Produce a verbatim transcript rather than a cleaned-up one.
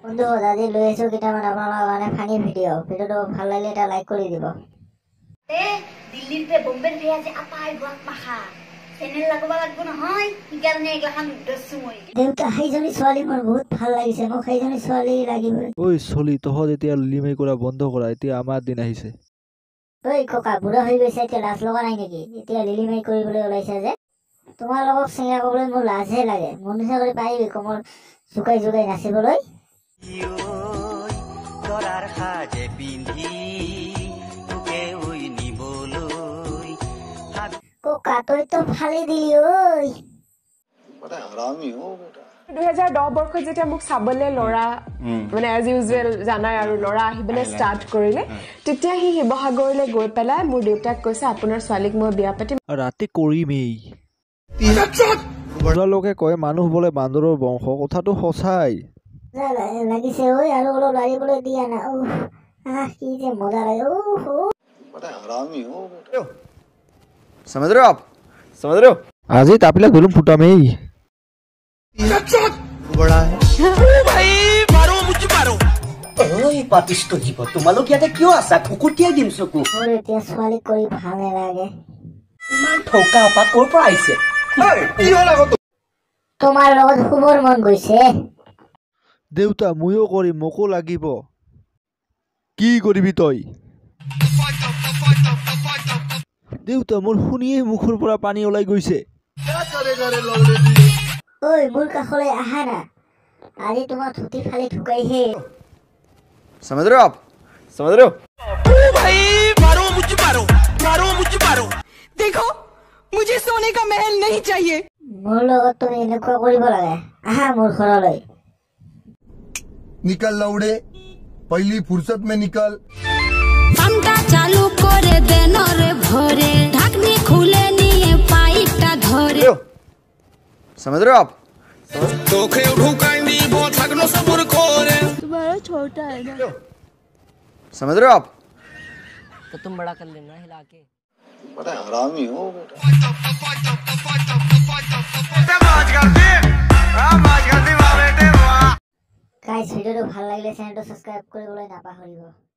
বন্ধু আজি লৈ আছো কেইটামান আপোনালোকৰ কাৰণে ফানি ভিডিঅ' ভিডিঅ'টো ভাল লাগিলে এটা লাইক কৰি দিব। এ দিল্লীতে বম্বেৰ বিয়া যে আপাই গুৱাক মাখা চেনেল লাগবা লাগব নহয় সেইকাৰণে এগলাখান উদ্দেশ্য মই দেউতা সেইজনী ছোৱালী মোৰ বহুত ভাল লাগিছে মোক সেইজনী ছোৱালী লাগিব। ঐ চলি তহঁত এতিয়া লিলিমাই কৰা বন্ধ কৰা এতিয়া আমাৰ দিন আহিছে। ঐ ককা বুঢ়া হৈ গৈছে এতিয়া লাজ লগা নাই নেকি এতিয়া লিলিমাই কৰিবলৈ ওলাইছে যে তোমাৰ লগত চিঙা ক'বলৈ মোৰ লাজহে লাগে মন ইচ্ছা কৰি পাৰিবি কমৰ জোকাই জোকাই নাচিবলৈ। তৰাৰ সাজে পিন্ধি তোকে ঐ নিবলৈ ককা তইতো ফালি দিলি ঐ बड़ा हरामी हो बेटा। দুহেজাৰ দহ বৰ্ষত যেতিয়া মোক চাবলৈ ল'ৰা মানে এজ ইউজুৱেল জানাই আৰু ল'ৰা আহিবলৈ ষ্টাৰ্ট কৰিলে তেতিয়া সি শিৱসাগৰলৈ গৈ পেলাই মোৰ দেউতাক কৈছে আপোনাৰ ছোৱালীক মই বিয়া পাতিম ৰাতি কৰিমেই। বুঢ়ালোকে কয় মানুহ বোলে বান্দৰৰ বংশ কথাটো সঁচাই লাগিছে ঐ আৰু অলপ লাৰিবলৈ দিয়া না উহ আহ কি যে মজা লাগে উহ बड़ा हरामी हो बेटा। समझ रहे हो आप समझ रहे हो আজি তাপিলা গলুম ফুটামেই बड़ा है भाई मारो मुझे मारो ओए पापिष्ट जीव তোমালোক ইয়াতে কিয় আছা কুকুটিয়াই দিম চকু মোৰ এতিয়া ছোৱালী কৰি ভাল নালাগে ইমান ঠকা আপা ক'ৰ পৰা আহিছে কি হ'ল আকৌ তোমাৰ লগত শুবৰ মন গৈছে দেউতা ময়ো কৰিম মোকো লাগিব। কি কৰিবি তই দেউতা মোৰ শুনিয়ে মুখৰ পৰা পানী ওলাই গৈছে। ঐ মোৰ কাষলৈ আহা না আজি তোমাৰ ধুতি ফালি ঠুকাইহে। समझ रहे हो आप समझ रहे हो भाई मारो मुझे मारो मारो मुझे मारो देखो मुझे सोने का महल नहीं चाहिए মোৰ লগত তুমি এনেকুৱা কৰিব লাগে আহা মোৰ ঘৰলৈ निकल लौड़े पहली फुर्सत में निकल पंखा चालू करे देनो रे भोरे ढाकनी खुले निये पाइपटा धरे समझ रहे हो आप तोखे ढुकाइंदी वो थकनो सबुर खोरे तुम्हारा छोटा है ना समझ रहे हो आप तो तुम बड़ा कर लेना हिला के बड़ा हरामी हो बेटा। গাইজ ভিডিঅ'টো ভাল লাগিলে চেনেলটো ছাবস্ক্ৰাইব কৰিবলৈ নাপাহৰিব।